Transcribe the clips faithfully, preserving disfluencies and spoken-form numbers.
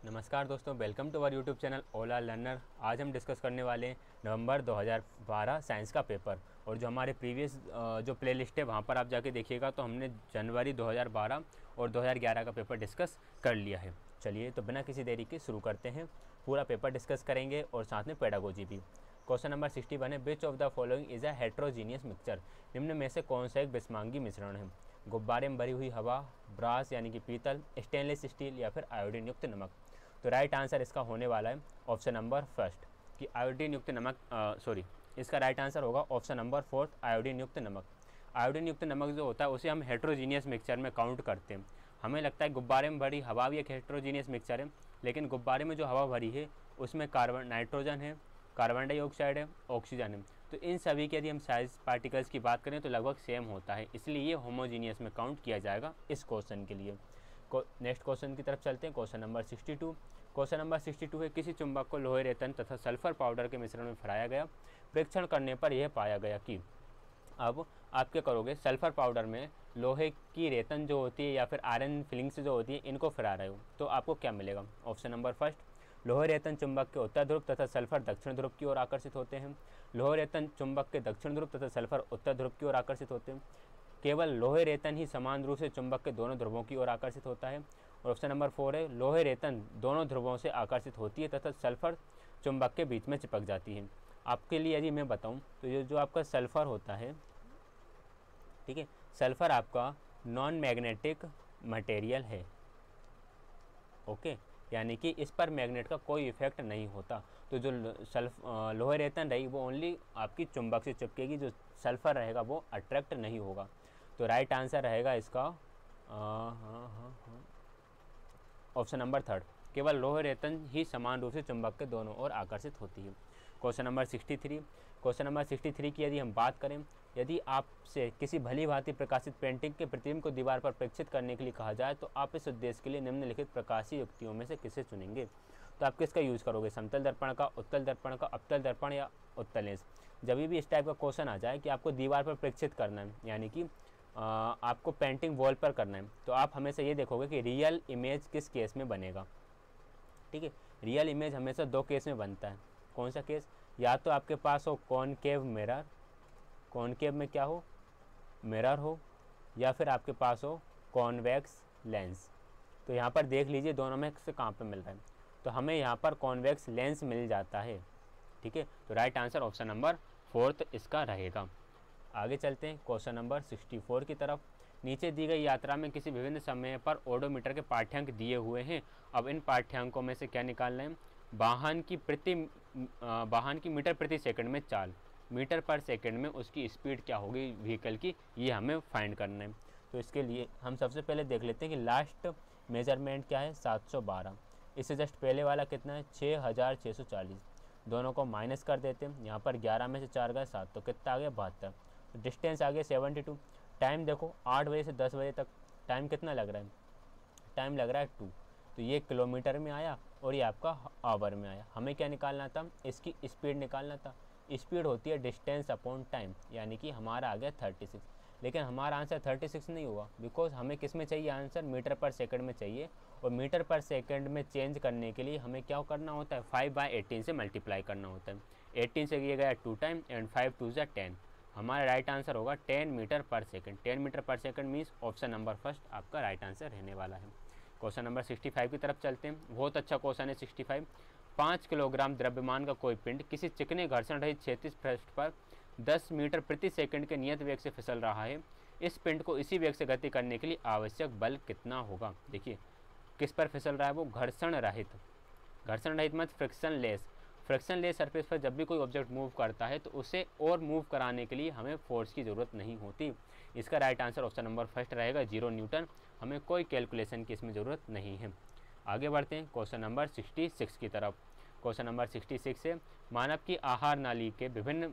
नमस्कार दोस्तों, welcome to our YouTube channel Ola Learner. आज हम डिस्कस करने वाले हैं नवंबर दो हज़ार बारह साइंस का पेपर। और जो हमारे प्रीवियस जो प्लेलिस्ट है वहाँ पर आप जाके देखिएगा तो हमने जनवरी दो हज़ार बारह और दो हज़ार ग्यारह का पेपर डिस्कस कर लिया है। चलिए तो बिना किसी देरी के शुरू करते हैं। पूरा पेपर डिस्कस करेंगे और साथ में पेडागोजी भी। क्वेश्चन नंबर सिक्सटी वन है, which of the following is a heterogeneous mixture. निम्न में से कौन सा एक विषमांगी मिश्रण है? गुब्बारे में भरी हुई हवा, ब्रास यानी कि पीतल, स्टेनलेस स्टील या फिर आयोडीन युक्त नमक। तो राइट आंसर इसका होने वाला है ऑप्शन नंबर फर्स्ट कि आयोडीन युक्त नमक। सॉरी, इसका राइट आंसर होगा ऑप्शन नंबर फोर्थ, आयोडीन युक्त नमक। आयोडीन युक्त नमक जो होता है उसे हम हेट्रोजीनियस मिक्सचर में काउंट करते हैं। हमें लगता है गुब्बारे में भरी हवा भी एक हेट्रोजीनियस मिक्सचर है, लेकिन गुब्बारे में जो हवा भरी है उसमें कार्बन नाइट्रोजन है, कार्बन डाइऑक्साइड है, ऑक्सीजन है। तो इन सभी के यदि हम साइज पार्टिकल्स की बात करें तो लगभग सेम होता है, इसलिए ये होमोजीनियस में काउंट किया जाएगा इस क्वेश्चन के लिए। नेक्स्ट क्वेश्चन की तरफ चलते हैं। Question number sixty two. Question number sixty two है, किसी चुंबक को लोहे रेतन तथा सल्फर पाउडर के मिश्रण में फराया गया। परीक्षण करने पर यह पाया गया कि, अब आप क्या करोगे, सल्फर पाउडर में लोहे की रेतन जो होती है या फिर आयरन फिलिंग्स जो होती है इनको फरा रहे हो तो आपको क्या मिलेगा? ऑप्शन नंबर फर्स्ट, लोहे रेतन चुंबक के उत्तर ध्रुव तथा सल्फर दक्षिण ध्रुव की ओर आकर्षित होते हैं। लोहे रेतन चुंबक के दक्षिण ध्रुव तथा सल्फर उत्तर ध्रुव की ओर आकर्षित होते हैं। केवल लोहे रेतन ही समान रूप से चुंबक के दोनों ध्रुवों की ओर आकर्षित होता है। और ऑप्शन नंबर फोर है, लोहे रेतन दोनों ध्रुवों से आकर्षित होती है तथा सल्फर चुंबक के बीच में चिपक जाती है। आपके लिए यदि मैं बताऊं तो ये जो आपका सल्फर होता है, ठीक है, सल्फर आपका नॉन मैग्नेटिक मटेरियल है। ओके, यानी कि इस पर मैग्नेट का कोई इफेक्ट नहीं होता। तो जो सल्फ लोहे रेतन रही वो ओनली आपकी चुंबक से चिपकेगी, जो सल्फर रहेगा वो अट्रैक्ट नहीं होगा। तो राइट आंसर रहेगा इसका हाँ हाँ हाँ ऑप्शन नंबर थर्ड, केवल लोहे रेतन ही समान रूप से चुंबक के दोनों ओर आकर्षित होती है। Question number sixty three. Question number sixty three की यदि हम बात करें, यदि आपसे किसी भली भांति प्रकाशित पेंटिंग के प्रतिबिंब को दीवार पर प्रेक्षित करने के लिए कहा जाए तो आप इस उद्देश्य के लिए निम्नलिखित प्रकाशीय युक्तियों में से किसे चुनेंगे? तो आप किसका यूज़ करोगे, समतल दर्पण का, उत्तल दर्पण का, अवतल दर्पण या उत्तल लेंस? जब भी इस टाइप का क्वेश्चन आ जाए कि आपको दीवार पर प्रेक्षित करना है, यानी कि आपको पेंटिंग वॉल पर करना है, तो आप हमेशा ये देखोगे कि रियल इमेज किस केस में बनेगा। ठीक है, रियल इमेज हमेशा दो केस में बनता है। कौन सा केस? या तो आपके पास हो कॉनकेव मिरर, कॉनकेव में क्या हो, मिरर हो, या फिर आपके पास हो कॉन्वेक्स लेंस। तो यहाँ पर देख लीजिए दोनों में से कहाँ पे मिल रहा है, तो हमें यहाँ पर कॉन्वेक्स लेंस मिल जाता है। ठीक है, तो right answer option number fourth इसका रहेगा। आगे चलते हैं क्वेश्चन नंबर सिक्सटी फोर की तरफ। नीचे दी गई यात्रा में किसी विभिन्न समय पर ओडोमीटर के पाठ्यांक दिए हुए हैं। अब इन पाठ्यांकों में से क्या निकालना है? वाहन की प्रति वाहन की मीटर प्रति सेकंड में चाल, मीटर पर सेकंड में उसकी स्पीड क्या होगी व्हीकल की, ये हमें फाइंड करना है। तो इसके लिए हम सबसे पहले देख लेते हैं कि लास्ट मेजरमेंट क्या है, सात सौ बारह। इससे जस्ट पहले वाला कितना है, छः हज़ार छः सौ चालीस। दोनों को माइनस कर देते हैं, यहाँ पर ग्यारह में से चार गए सात, तो कितना आ गया बहत्तर। डिस्टेंस आ गया सेवेंटी टू। टाइम देखो, आठ बजे से दस बजे तक टाइम कितना लग रहा है, टाइम लग रहा है टू। तो ये किलोमीटर में आया और ये आपका आवर में आया। हमें क्या निकालना था, इसकी स्पीड निकालना था। स्पीड होती है डिस्टेंस अपॉन टाइम, यानी कि हमारा आ गया थर्टी सिक्स। लेकिन हमारा आंसर थर्टी सिक्स नहीं हुआ, बिकॉज हमें किस में चाहिए आंसर, मीटर पर सेकंड में चाहिए। और मीटर पर सेकंड में चेंज करने के लिए हमें क्या करना होता है, फाइव बाई एटीन से मल्टीप्लाई करना होता है। एटीन से किया गया two time and five two ज़ा टेन। हमारा राइट आंसर होगा ten meter per second. Ten meter per second means option number first आपका राइट आंसर रहने वाला है। क्वेश्चन नंबर सिक्सटी फाइव की तरफ चलते हैं। बहुत अच्छा क्वेश्चन है सिक्सटी फाइव। पाँच किलोग्राम द्रव्यमान का कोई पिंड किसी चिकने घर्षण रहित क्षैतिज पृष्ठ पर दस मीटर प्रति सेकंड के नियत वेग से फिसल रहा है। इस पिंड को इसी वेग से गति करने के लिए आवश्यक बल कितना होगा? देखिए किस पर फिसल रहा है वो, घर्षण रहित। घर्षण रहित मत frictionless. Frictionless surface पर जब भी कोई ऑब्जेक्ट मूव करता है तो उसे और मूव कराने के लिए हमें फोर्स की ज़रूरत नहीं होती। इसका right answer option number first रहेगा, जीरो न्यूटन। हमें कोई कैलकुलेशन की इसमें ज़रूरत नहीं है। आगे बढ़ते हैं क्वेश्चन नंबर सिक्सटी सिक्स की तरफ। क्वेश्चन नंबर सिक्सटी सिक्स है, मानव की आहार नाली के विभिन्न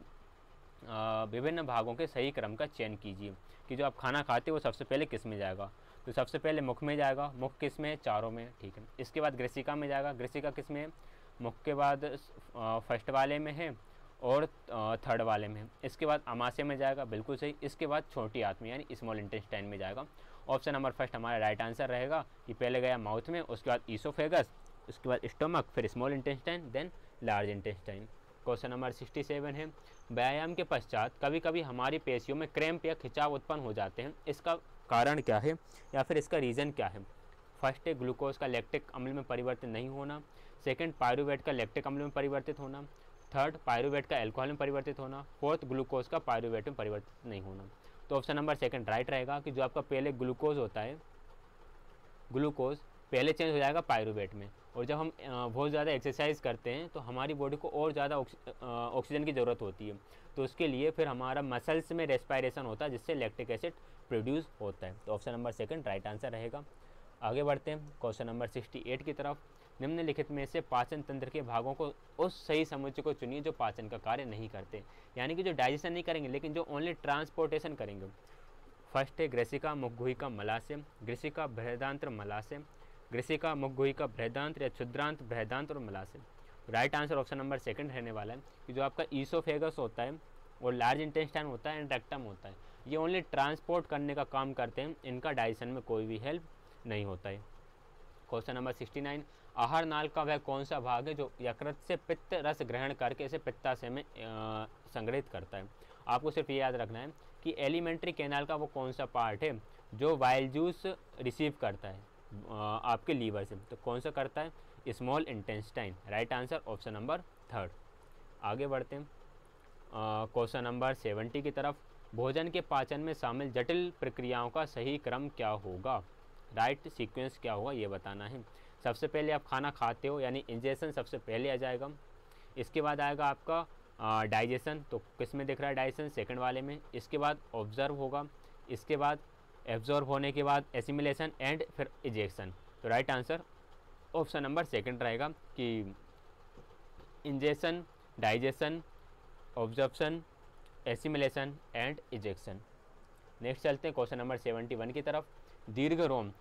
विभिन्न भागों के सही क्रम का चयन कीजिए कि जो आप खाना खाते हो वो सबसे पहले किस में जाएगा। तो सबसे पहले मुख में जाएगा, मुख किस में है, चारों में, ठीक है। इसके बाद ग्रसिका में जाएगा, ग्रसिका किस में है, मुख के बाद फर्स्ट वाले में है और थर्ड वाले में है। इसके बाद अमाशय में जाएगा, बिल्कुल सही। इसके बाद छोटी आंत में यानी स्मॉल इंटेस्टाइन में जाएगा। ऑप्शन नंबर फर्स्ट हमारा राइट आंसर रहेगा कि पहले गया माउथ में, उसके बाद ईसोफेगस उसके बाद स्टोमक, फिर small intestine, then large intestine. Question number sixty seven है, व्यायाम के पश्चात कभी कभी हमारी पेशियों में क्रैम्प या खिंचाव उत्पन्न हो जाते हैं, इसका कारण क्या है या फिर इसका रीज़न क्या है? फर्स्ट है ग्लूकोज का लैक्टिक अम्ल में परिवर्तित नहीं होना, सेकंड पायरुवेट का लैक्टिक अम्ल में परिवर्तित होना, थर्ड पायरुवेट का अल्कोहल में परिवर्तित होना, फोर्थ ग्लूकोज का पायरुवेट में परिवर्तित नहीं होना। तो ऑप्शन नंबर सेकंड राइट रहेगा कि जो आपका पहले ग्लूकोज होता है, ग्लूकोज पहले चेंज हो जाएगा पायरुवेट में, और जब हम बहुत ज़्यादा एक्सरसाइज करते हैं तो हमारी बॉडी को और ज़्यादा ऑक्सीजन की ज़रूरत होती है, तो उसके लिए फिर हमारा मसल्स में रेस्पायरेशन होता है जिससे लैक्टिक एसिड प्रोड्यूस होता है। तो option number second right answer रहेगा। आगे बढ़ते हैं क्वेश्चन नंबर सिक्सटी एट की तरफ। निम्नलिखित में से पाचन तंत्र के भागों को उस सही समुच्चय को चुनिए जो पाचन का कार्य नहीं करते, यानी कि जो डाइजेशन नहीं करेंगे लेकिन जो ओनली ट्रांसपोर्टेशन करेंगे। फर्स्ट है ग्रेसिका, मुखगुहिका, मलाशय, ग्रेसिका, बृहदांत्र, मलाशय, ग्रेसिका, मुखगुहिका, बृहदांत्र या क्षुद्रांत, बृहदांत्र और मलाशय। Right answer option number second रहने वाला है कि जो आपका ईसोफेगस होता है और लार्ज इंटेस्टाइन होता है एंड रेक्टम होता है, ये ओनली ट्रांसपोर्ट करने का काम करते हैं, इनका डाइजेशन में कोई भी हेल्प नहीं होता है। क्वेश्चन नंबर सिक्सटी नाइन, आहार नाल का वह कौन सा भाग है जो यकृत से पित्त रस ग्रहण करके इसे पित्ताशय में संग्रहित करता है? आपको सिर्फ ये याद रखना है कि एलिमेंट्री कैनाल का वो कौन सा पार्ट है जो वाइल जूस रिसीव करता है आपके लीवर से, तो कौन सा करता है? Small intestine. Right answer option number third. आगे बढ़ते हैं क्वेश्चन नंबर सेवेंटी की तरफ। भोजन के पाचन में शामिल जटिल प्रक्रियाओं का सही क्रम क्या होगा? राइट सीक्वेंस क्या होगा ये बताना है। सबसे पहले आप खाना खाते हो यानी इंजेक्शन सबसे पहले आ जाएगा, इसके बाद आएगा आपका डाइजेशन, तो किस में दिख रहा है डाइजेशन? सेकंड वाले में। इसके बाद ऑब्जर्व होगा, इसके बाद एब्जॉर्ब होने के बाद एसिमिलेशन एंड फिर इजेक्शन। तो right answer option number second रहेगा कि ingestion, digestion, absorption, assimilation and egestion. Next चलते हैं क्वेश्चन नंबर सेवेंटी वन की तरफ। दीर्घ रोम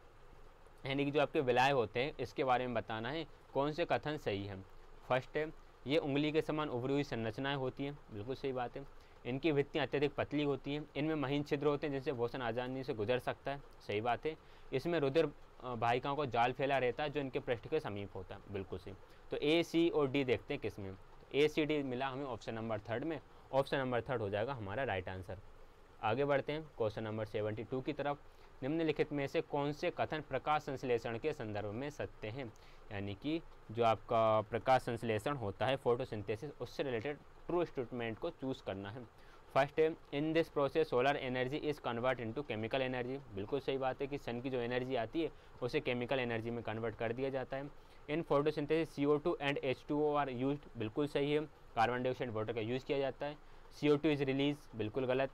यानी कि जो आपके विलाय होते हैं इसके बारे में बताना है, कौन से कथन सही है? फर्स्ट है ये उंगली के समान उभरी हुई संरचनाएं होती हैं, बिल्कुल सही बात है। इनकी भित्तियाँ अत्यधिक पतली होती हैं, इनमें महीन छिद्र होते हैं जिनसे भोजन आसानी से गुजर सकता है, सही बात है। इसमें रुधिर वाहिकाओं को जाल फैला रहता है जो इनके पृष्ठ के समीप होता है, बिल्कुल सही। तो ए, सी और डी देखते हैं किस में, ए, सी, डी मिला हमें ऑप्शन नंबर थर्ड में, ऑप्शन नंबर थर्ड हो जाएगा हमारा राइट आंसर। आगे बढ़ते हैं क्वेश्चन नंबर सेवेंटी टू की तरफ। निम्नलिखित में से कौन से कथन प्रकाश संश्लेषण के संदर्भ में सत्य हैं? यानी कि जो आपका प्रकाश संश्लेषण होता है फोटोसिंथेसिस, उससे रिलेटेड ट्रू स्टेटमेंट को चूज़ करना है। फर्स्ट है in this process solar energy is convert into chemical energy, बिल्कुल सही बात है कि सन की जो एनर्जी आती है उसे केमिकल एनर्जी में कन्वर्ट कर दिया जाता है। In photosynthesis C O two and H two O are used, बिल्कुल सही है। कार्बन डाइऑक्साइड वाटर का यूज़ किया जाता है। C O two is release, बिल्कुल गलत।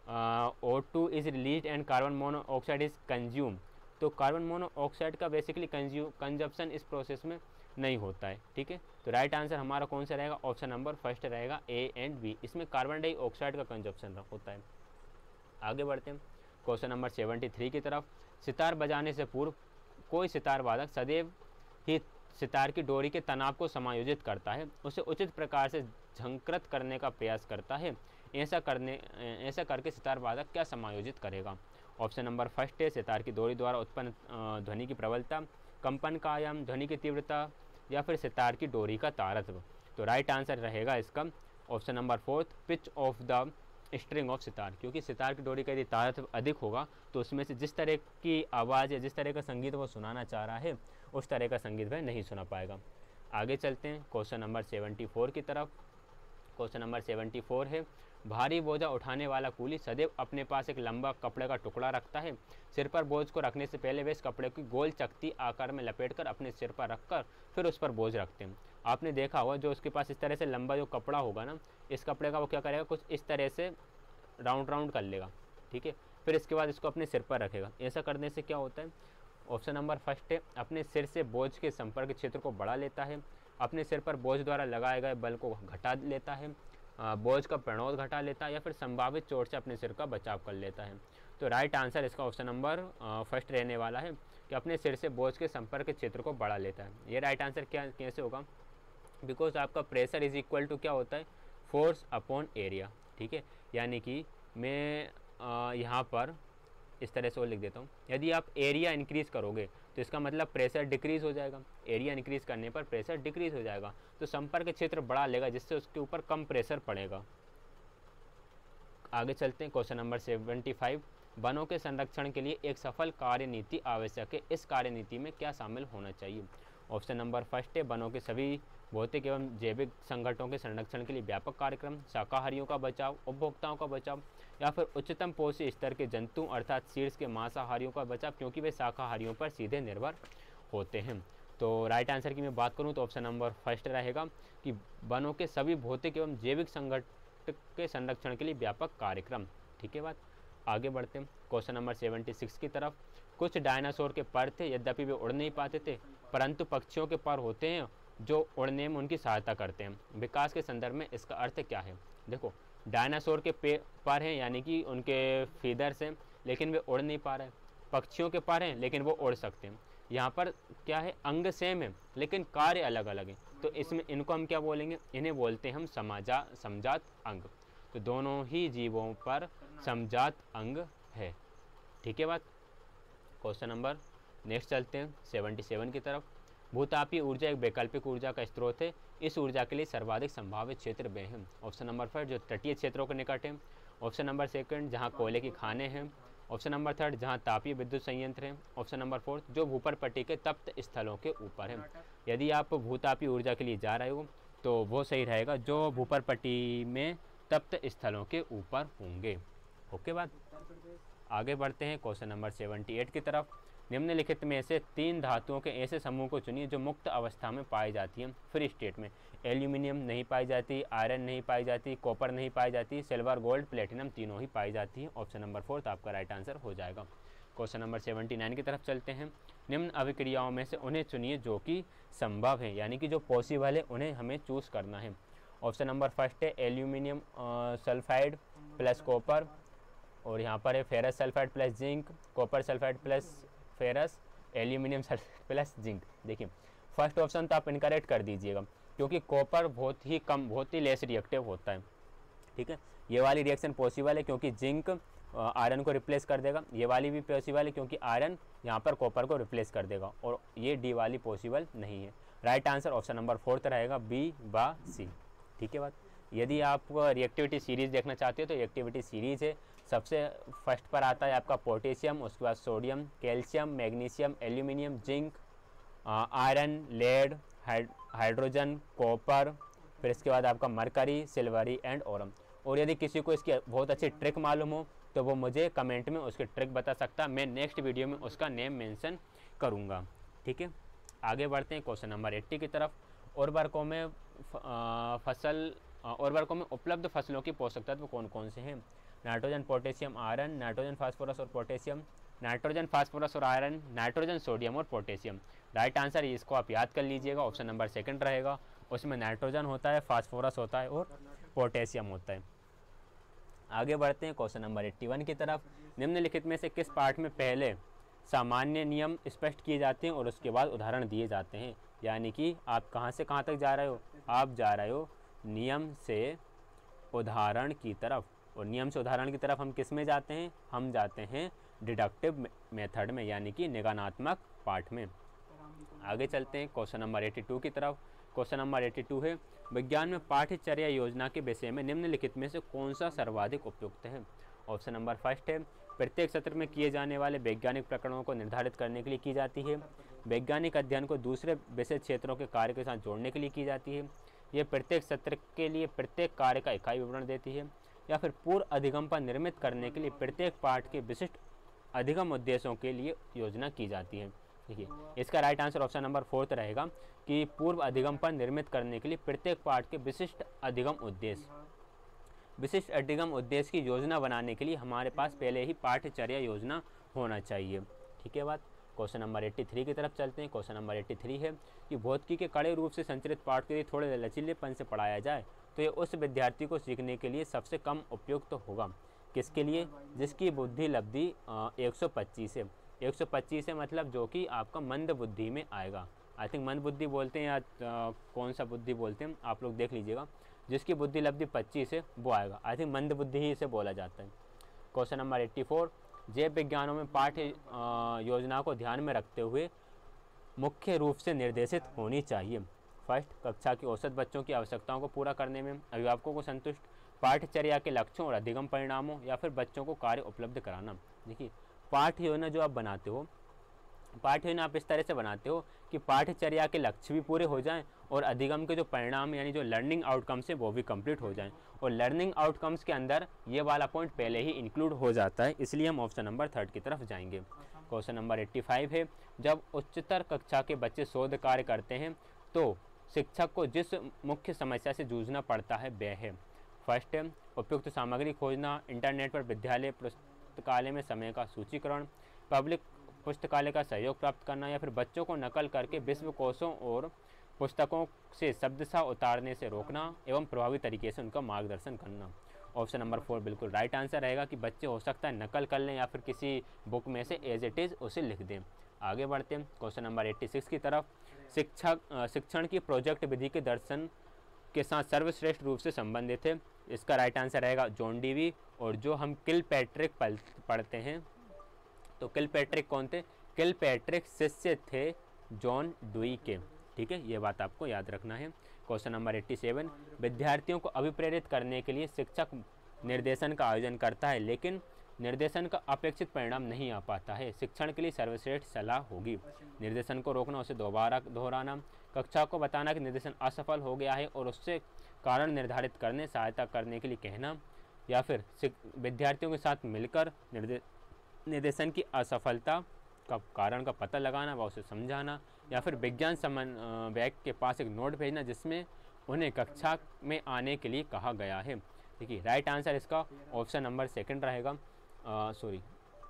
O two is release and carbon monoxide is consume, तो कार्बन मोनोऑक्साइड का बेसिकली कंज्यूम कंजप्शन इस प्रोसेस में नहीं होता है, ठीक है। तो राइट आंसर हमारा कौन सा रहेगा? ऑप्शन नंबर फर्स्ट रहेगा ए एंड बी, इसमें कार्बन डाइऑक्साइड का कंजप्शन होता है। आगे बढ़ते हैं क्वेश्चन नंबर सेवेंटी थ्री की तरफ। सितार बजाने से पूर्व कोई सितार वादक सदैव ही सितार की डोरी के तनाव को समायोजित करता है, उसे उचित प्रकार से झंकृत करने का प्रयास करता है। ऐसा करने ऐसा करके सितार वादक क्या समायोजित करेगा? ऑप्शन नंबर फर्स्ट है सितार की डोरी द्वारा उत्पन्न ध्वनि की प्रबलता, कंपन का आयाम, ध्वनि की तीव्रता या फिर सितार की डोरी का तारत्व। तो राइट आंसर रहेगा इसका option number fourth, pitch of the string of sitar, क्योंकि सितार की डोरी का यदि तारत्व अधिक होगा तो उसमें से जिस तरह की आवाज़ या जिस तरह का संगीत वो सुनाना चाह रहा है उस तरह का संगीत वह नहीं सुना पाएगा। आगे चलते हैं क्वेश्चन नंबर सेवेंटी फोर की तरफ। क्वेश्चन नंबर सेवेंटी फोर है भारी बोझा उठाने वाला कूली सदैव अपने पास एक लंबा कपड़े का टुकड़ा रखता है। सिर पर बोझ को रखने से पहले वे इस कपड़े की गोल चकती आकार में लपेटकर अपने सिर पर रखकर फिर उस पर बोझ रखते हैं। आपने देखा होगा जो उसके पास इस तरह से लंबा जो कपड़ा होगा ना, इस कपड़े का वो क्या करेगा, कुछ इस तरह से राउंड राउंड कर लेगा, ठीक है, फिर इसके बाद इसको अपने सिर पर रखेगा। ऐसा करने से क्या होता है? ऑप्शन नंबर फर्स्ट है अपने सिर से बोझ के संपर्क क्षेत्र को बढ़ा लेता है, अपने सिर पर बोझ द्वारा लगाए गए बल को घटा लेता है, बोझ का प्रणोद घटा लेता है या फिर संभावित चोट से अपने सिर का बचाव कर लेता है। तो राइट आंसर इसका ऑप्शन नंबर फर्स्ट रहने वाला है कि अपने सिर से बोझ के संपर्क के क्षेत्र को बढ़ा लेता है। ये राइट आंसर क्या कैसे होगा? बिकॉज आपका प्रेशर इज इक्वल टू क्या होता है? फोर्स अपॉन एरिया, ठीक है। यानी कि मैं यहाँ पर इस तरह से और लिख देता हूँ, यदि आप एरिया इंक्रीज़ करोगे तो इसका मतलब प्रेशर डिक्रीज़ हो जाएगा, एरिया इंक्रीज़ करने पर प्रेशर डिक्रीज़ हो जाएगा, तो संपर्क क्षेत्र बढ़ा लेगा जिससे उसके ऊपर कम प्रेशर पड़ेगा। आगे चलते हैं, क्वेश्चन नंबर सेवेंटी फाइव, वनों के संरक्षण के लिए एक सफल कार्यनीति आवश्यक है, इस कार्यनीति में क्या शामिल होना चाहिए? ऑप्शन नंबर फर्स्ट है, वनों के सभी भौतिक एवं जैविक संगठनों के संरक्षण के लिए व्यापक कार्यक्रम, शाकाहारियों का बचाव, उपभोक्ताओं का बचाव, या फिर उच्चतम पोषी स्तर के जंतु अर्थात शीर्ष के मांसाहारियों का बचाव, क्योंकि वे शाकाहारियों पर सीधे निर्भर होते हैं। तो राइट आंसर की मैं बात करूं तो ऑप्शन नंबर फर्स्ट रहेगा कि वनों के सभी भौतिक एवं जैविक संगठन के संरक्षण के लिए व्यापक कार्यक्रम। ठीक है बात, आगे बढ़ते हैं क्वेश्चन नंबर सेवेंटी सिक्स की तरफ। कुछ डायनासोर के पर थे, यद्यपि वे उड़ नहीं पाते थे, परंतु पक्षियों के पर होते हैं जो उड़ने में उनकी सहायता करते हैं। विकास के संदर्भ में इसका अर्थ क्या है? देखो, डायनासोर के पे पर हैं यानी कि उनके फीदर्स हैं, लेकिन वे उड़ नहीं पा रहे। पक्षियों के पर हैं लेकिन वो उड़ सकते हैं। यहाँ पर क्या है, अंग सेम है लेकिन कार्य अलग अलग है, तो इसमें इनको हम क्या बोलेंगे? इन्हें बोलते हैं हम समाजा समजात अंग। तो दोनों ही जीवों पर समजात अंग है। ठीक है बात। क्वेश्चन नंबर नेक्स्ट चलते हैं सेवेंटी सेवन की तरफ। भूतापीय ऊर्जा एक वैकल्पिक ऊर्जा का स्रोत है, इस ऊर्जा के लिए सर्वाधिक संभावित क्षेत्र वे हैं। ऑप्शन नंबर फर्स्ट, जो तटीय क्षेत्रों के निकट है। ऑप्शन नंबर सेकंड, जहां कोयले की खानें हैं। ऑप्शन नंबर थर्ड, जहां तापीय विद्युत संयंत्र हैं। ऑप्शन नंबर फोर्थ, जो भूपर पट्टी के तप्त स्थलों के ऊपर है। यदि आप भूतापीय ऊर्जा के लिए जा रहे हो तो वो सही रहेगा जो भूपर पट्टी में तप्त स्थलों के ऊपर होंगे। ओके बात, आगे बढ़ते हैं क्वेश्चन नंबर सेवेंटी एट की तरफ। निम्नलिखित में से तीन धातुओं के ऐसे समूह को चुनिए जो मुक्त अवस्था में पाई जाती हैं फ्री स्टेट में। एल्यूमिनियम नहीं पाई जाती, आयरन नहीं पाई जाती, कॉपर नहीं पाई जाती, सिल्वर, गोल्ड, प्लेटिनम तीनों ही पाई जाती हैं। ऑप्शन नंबर फोर्थ आपका राइट आंसर हो जाएगा। क्वेश्चन नंबर सेवेंटी नाइन की तरफ चलते हैं। निम्न अभिक्रियाओं में से उन्हें चुनिए जो कि संभव है, यानी कि जो पॉसिबल है उन्हें हमें चूज करना है। ऑप्शन नंबर फर्स्ट है एल्यूमिनियम सल्फाइड प्लस कॉपर, और यहाँ पर है ferrous sulphide plus zinc, copper sulphide plus ferrous, aluminium sulphide plus zinc. देखिए फर्स्ट ऑप्शन तो आप इनकरेक्ट कर दीजिएगा, क्योंकि कॉपर बहुत ही कम, बहुत ही लेस रिएक्टिव होता है। ठीक है, ये वाली रिएक्शन पॉसिबल है क्योंकि जिंक आयरन को रिप्लेस कर देगा। ये वाली भी पॉसिबल है क्योंकि आयरन यहाँ पर कॉपर को रिप्लेस कर देगा, और ये डी वाली पॉसिबल नहीं है। Right answer option number fourth रहेगा, बी व सी। ठीक है बात। यदि आप रिएक्टिविटी सीरीज देखना चाहते हो तो रिएक्टिविटी सीरीज है, सबसे फर्स्ट पर आता है आपका पोटेशियम, उसके बाद sodium, calcium, magnesium, aluminium, zinc, iron, lead, hydrogen, copper, फिर इसके बाद आपका मरकरी, सिल्वरी एंड ओरम। और यदि किसी को इसकी बहुत अच्छी ट्रिक मालूम हो तो वो मुझे कमेंट में उसकी ट्रिक बता सकता है, मैं नेक्स्ट वीडियो में उसका नेम मेंशन करूँगा। ठीक है, आगे बढ़ते हैं क्वेश्चन नंबर एट्टी की तरफ। उर्वरकों में आ, फसल उर्वरकों में उपलब्ध फसलों की पोषक तत्व कौन कौन से हैं? Nitrogen, potassium, iron, nitrogen, phosphorus और पोटेशियम, नाइट्रोजन, फास्फोरस और आयरन, नाइट्रोजन, सोडियम और पोटेशियम। राइट आंसर इसको आप याद कर लीजिएगा, ऑप्शन नंबर सेकंड रहेगा। उसमें नाइट्रोजन होता है, फास्फोरस होता है और पोटेशियम होता है। आगे बढ़ते हैं क्वेश्चन नंबर एट्टी वन की तरफ। निम्नलिखित में से किस पाठ में पहले सामान्य नियम स्पष्ट किए जाते हैं और उसके बाद उदाहरण दिए जाते हैं? यानी कि आप कहाँ से कहाँ तक जा रहे हो? आप जा रहे हो नियम से उदाहरण की तरफ, और नियम से उदाहरण की तरफ हम किस में जाते हैं? हम जाते हैं डिडक्टिव मेथड में, यानी कि निगमनात्मक पाठ में। आगे चलते हैं क्वेश्चन नंबर एट्टी टू की तरफ। क्वेश्चन नंबर एट्टी टू है, विज्ञान में पाठ्यचर्या योजना के विषय में निम्नलिखित में से कौन सा सर्वाधिक उपयुक्त है? ऑप्शन नंबर फर्स्ट है, प्रत्येक सत्र में किए जाने वाले वैज्ञानिक प्रकरणों को निर्धारित करने के लिए की जाती है। वैज्ञानिक अध्ययन को दूसरे विषय क्षेत्रों के कार्य के साथ जोड़ने के लिए की जाती है। यह प्रत्येक सत्र के लिए प्रत्येक कार्य का इकाई विवरण देती है। या फिर पूर्व अधिगम पर निर्मित करने के लिए प्रत्येक पाठ के विशिष्ट अधिगम उद्देश्यों के लिए योजना की जाती है। देखिए इसका right answer option number fourth रहेगा कि पूर्व अधिगम पर निर्मित करने के लिए प्रत्येक पाठ के विशिष्ट अधिगम उद्देश्य। विशिष्ट अधिगम उद्देश्य की योजना बनाने के लिए हमारे पास पहले ही पाठ्यचर्या योजना होना चाहिए। ठीक है बात। क्वेश्चन नंबर एट्टी थ्री की तरफ चलते हैं। क्वेश्चन नंबर एट्टी थ्री है कि भौतिकी के कड़े रूप से संचरित पाठ को यदि थोड़े लचीलेपन से पढ़ाया जाए तो ये उस विद्यार्थी को सीखने के लिए सबसे कम उपयुक्त तो होगा। किसके लिए? जिसकी बुद्धि लब्धि एक सौ पच्चीस है। एक सौ पच्चीस है मतलब जो कि आपका मंद बुद्धि में आएगा। आई थिंक मंद बुद्धि बोलते हैं या आ, कौन सा बुद्धि बोलते हैं, आप लोग देख लीजिएगा। जिसकी बुद्धि लब्धि पच्चीस है वो आएगा। आई थिंक मंद बुद्धि ही इसे बोला जाता है। क्वेश्चन नंबर एट्टी फोर, जैव विज्ञानों में पाठ्य योजना को ध्यान में रखते हुए मुख्य रूप से निर्देशित होनी चाहिए। फर्स्ट, कक्षा की औसत बच्चों की आवश्यकताओं को पूरा करने में अभिभावकों को संतुष्ट पाठ्यचर्या के लक्ष्यों और अधिगम परिणामों या फिर बच्चों को कार्य उपलब्ध कराना। देखिए, पाठ्य योजना जो आप बनाते हो, पाठ्य योजना आप इस तरह से बनाते हो कि पाठ्यचर्या के लक्ष्य भी पूरे हो जाएं और अधिगम के जो परिणाम यानी जो लर्निंग आउटकम्स है वो भी कंप्लीट हो जाएं। और लर्निंग आउटकम्स के अंदर ये वाला पॉइंट पहले ही इंक्लूड हो जाता है, इसलिए हम ऑप्शन नंबर थर्ड की तरफ जाएंगे। क्वेश्चन नंबर पचासी है, जब उच्चतर कक्षा के बच्चे शोध कार्य करते हैं तो शिक्षक को जिस मुख्य समस्या से जूझना पड़ता है वह है। फर्स्ट है उपयुक्त सामग्री खोजना, इंटरनेट पर विद्यालय पुस्तकालय में समय का सूचीकरण, पब्लिक पुस्तकालय का सहयोग प्राप्त करना, या फिर बच्चों को नकल करके विश्वकोशों और पुस्तकों से शब्दशः उतारने से रोकना एवं प्रभावी तरीके से उनका मार्गदर्शन करना। ऑप्शन नंबर फोर बिल्कुल राइट आंसर रहेगा कि बच्चे हो सकता है नकल कर लें या फिर किसी बुक में से एज इट इज़ उसे लिख दें। आगे बढ़ते हैं क्वेश्चन नंबर छियासी की तरफ। शिक्षक शिक्षण की प्रोजेक्ट विधि के दर्शन के साथ सर्वश्रेष्ठ रूप से संबंधित है। इसका राइट आंसर रहेगा जॉन डीवी। और जो हम किलपैट्रिक पढ़ते हैं, तो किलपैट्रिक कौन थे? किलपैट्रिक शिष्य थे जॉन डुई के। ठीक है, ये बात आपको याद रखना है। क्वेश्चन नंबर सत्तासी, विद्यार्थियों को अभिप्रेरित करने के लिए शिक्षक निर्देशन का आयोजन करता है लेकिन निर्देशन का अपेक्षित परिणाम नहीं आ पाता है। शिक्षण के लिए सर्वश्रेष्ठ सलाह होगी निर्देशन को रोकना, उसे दोबारा दोहराना, कक्षा को बताना कि निर्देशन असफल हो गया है और उससे कारण निर्धारित करने सहायता करने के लिए कहना, या फिर विद्यार्थियों के साथ मिलकर निर्दे निर्देशन की असफलता का कारण का पता लगाना व उसे समझाना, या फिर विज्ञान समन्वयक के पास एक नोट भेजना जिसमें उन्हें कक्षा में आने के लिए कहा गया है। देखिए, राइट आंसर इसका ऑप्शन नंबर सेकंड रहेगा। सॉरी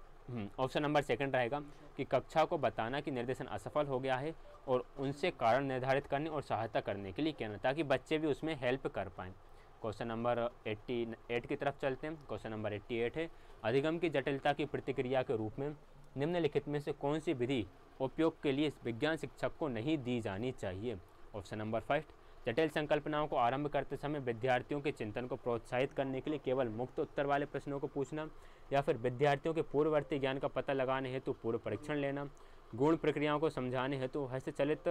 ऑप्शन नंबर सेकंड रहेगा कि कक्षा को बताना कि निर्देशन असफल हो गया है और उनसे कारण निर्धारित करने और सहायता करने के लिए कहना, ताकि बच्चे भी उसमें हेल्प कर पाएँ। क्वेश्चन नंबर अट्ठासी की तरफ चलते हैं। क्वेश्चन नंबर अट्ठासी है, अधिगम की जटिलता की प्रतिक्रिया के रूप में निम्नलिखित में से कौन सी विधि उपयोग के लिए विज्ञान शिक्षक को नहीं दी जानी चाहिए? ऑप्शन नंबर फर्स्ट, जटिल संकल्पनाओं को आरंभ करते समय विद्यार्थियों के चिंतन को प्रोत्साहित करने के लिए केवल मुक्त उत्तर वाले प्रश्नों को पूछना, या फिर विद्यार्थियों के पूर्ववर्ती ज्ञान का पता लगाने हेतु पूर्व परीक्षण लेना, गुण प्रक्रियाओं को समझाने हेतु हस्तचलित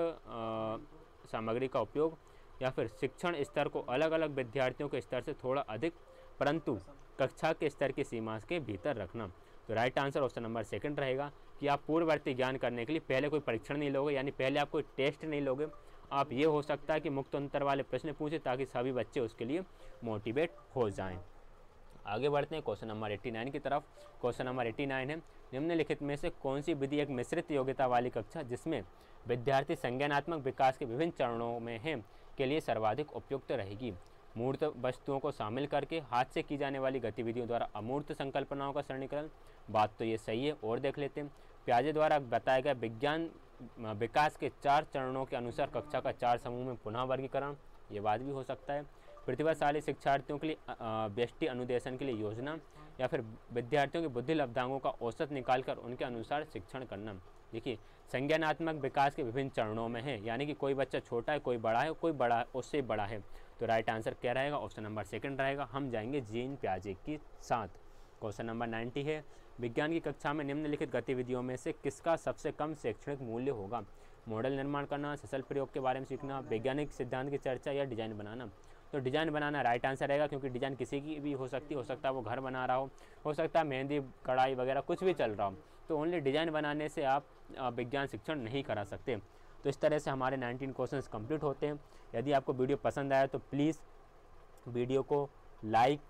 सामग्री का उपयोग, या फिर शिक्षण स्तर को अलग अलग विद्यार्थियों के स्तर से थोड़ा अधिक परंतु कक्षा के स्तर की सीमा के भीतर रखना। तो right answer option number second रहेगा कि आप पूर्ववर्ती ज्ञान करने के लिए पहले कोई परीक्षण नहीं लोगे, यानी पहले आप कोई टेस्ट नहीं लोगे। आप ये हो सकता है कि मुक्त अंतर वाले प्रश्न पूछें ताकि सभी बच्चे उसके लिए मोटिवेट हो जाएं। आगे बढ़ते हैं क्वेश्चन नंबर नवासी की तरफ। क्वेश्चन नंबर नवासी है, निम्नलिखित में से कौन सी विधि एक मिश्रित योग्यता वाली कक्षा जिसमें विद्यार्थी संज्ञानात्मक विकास के विभिन्न चरणों में हैं के लिए सर्वाधिक उपयुक्त रहेगी? मूर्त वस्तुओं को शामिल करके हाथ से की जाने वाली गतिविधियों द्वारा अमूर्त संकल्पनाओं का सरणीकरण। बात तो ये सही है, और देख लेते हैं। प्याजे द्वारा बताया गया विज्ञान विकास के चार चरणों के अनुसार कक्षा का चार समूह में पुनः वर्गीकरण, ये बात भी हो सकता है। प्रतिभाशाली शिक्षार्थियों के लिए व्यष्टि अनुदेशन के लिए योजना, या फिर विद्यार्थियों के बुद्धि लब्धांगों का औसत निकालकर उनके अनुसार शिक्षण करना। देखिए, संज्ञानात्मक विकास के विभिन्न चरणों में है, यानी कि कोई बच्चा छोटा है, कोई बड़ा है, कोई बड़ा उससे बड़ा है। तो राइट आंसर क्या रहेगा? ऑप्शन नंबर सेकंड रहेगा। हम जाएंगे जीन प्याजे के साथ। क्वेश्चन नंबर नब्बे है, विज्ञान की कक्षा में निम्नलिखित गतिविधियों में से किसका सबसे कम शैक्षणिक मूल्य होगा? मॉडल निर्माण करना, सफल प्रयोग के बारे में सीखना, वैज्ञानिक सिद्धांत की चर्चा, या डिजाइन बनाना। तो डिजाइन बनाना राइट आंसर रहेगा, क्योंकि डिजाइन किसी की भी हो सकती है हो सकता है वो घर बना रहा हो हो सकता है मेहंदी कढ़ाई वगैरह कुछ भी चल रहा हो, तो ओनली डिजाइन बनाने से आप विज्ञान शिक्षण नहीं करा सकते। तो इस तरह से हमारे उन्नीस क्वेश्चंस कंप्लीट होते हैं। यदि आपको वीडियो पसंद आया तो प्लीज़ वीडियो को लाइक,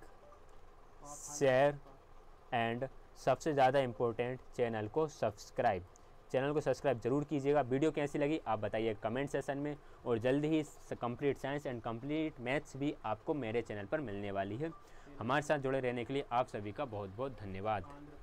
शेयर एंड सबसे ज़्यादा इम्पोर्टेंट चैनल को सब्सक्राइब चैनल को सब्सक्राइब जरूर कीजिएगा। वीडियो कैसी लगी आप बताइए कमेंट सेशन में, और जल्द ही complete science and complete maths भी आपको मेरे चैनल पर मिलने वाली है। हमारे साथ जुड़े रहने के लिए आप सभी का बहुत बहुत धन्यवाद।